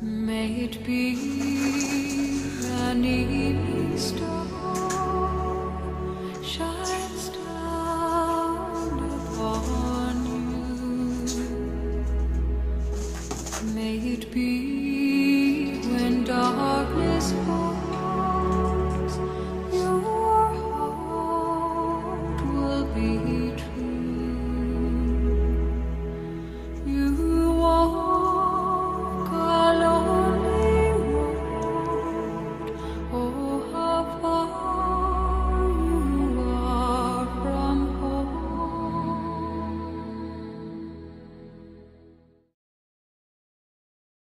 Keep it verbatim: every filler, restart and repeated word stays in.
May it be an evening star shines down upon you. May it be